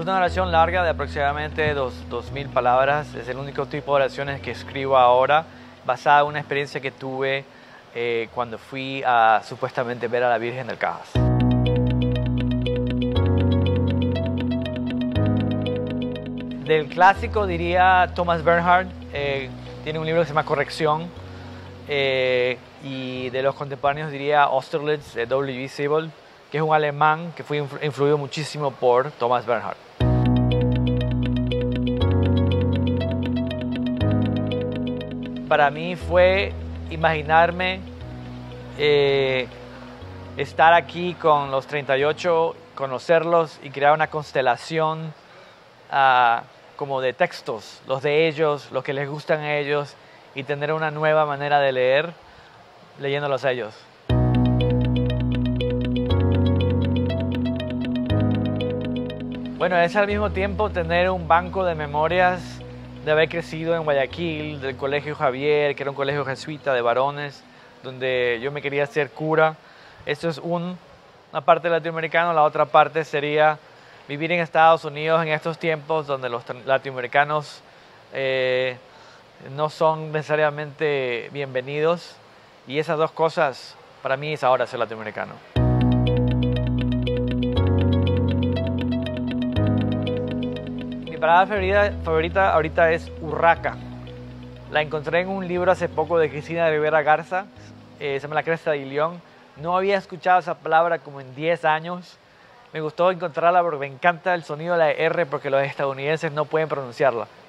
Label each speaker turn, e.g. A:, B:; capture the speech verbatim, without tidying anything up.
A: una oración larga de aproximadamente dos mil palabras. Es el único tipo de oraciones que escribo ahora, basada en una experiencia que tuve eh, cuando fui a supuestamente ver a la Virgen del Cajas. Del clásico diría Thomas Bernhard, eh, tiene un libro que se llama Corrección, eh, y de los contemporáneos diría Austerlitz de W B Siebold, que es un alemán que fue influido muchísimo por Thomas Bernhard. Para mí fue imaginarme eh, estar aquí con los treinta y ocho, conocerlos y crear una constelación uh, como de textos, los de ellos, los que les gustan a ellos, y tener una nueva manera de leer leyéndolos a ellos. Bueno, es al mismo tiempo tener un banco de memorias de haber crecido en Guayaquil, del Colegio Javier, que era un colegio jesuita de varones, donde yo me quería hacer cura. Esto es un, una parte latinoamericana. La otra parte sería vivir en Estados Unidos en estos tiempos donde los latinoamericanos eh, no son necesariamente bienvenidos. Y esas dos cosas, para mí, es ahora ser latinoamericano. Mi palabra favorita, favorita ahorita es urraca. La encontré en un libro hace poco de Cristina Rivera Garza, eh, se llama La Cresta del León. No había escuchado esa palabra como en diez años. Me gustó encontrarla porque me encanta el sonido de la R porque los estadounidenses no pueden pronunciarla.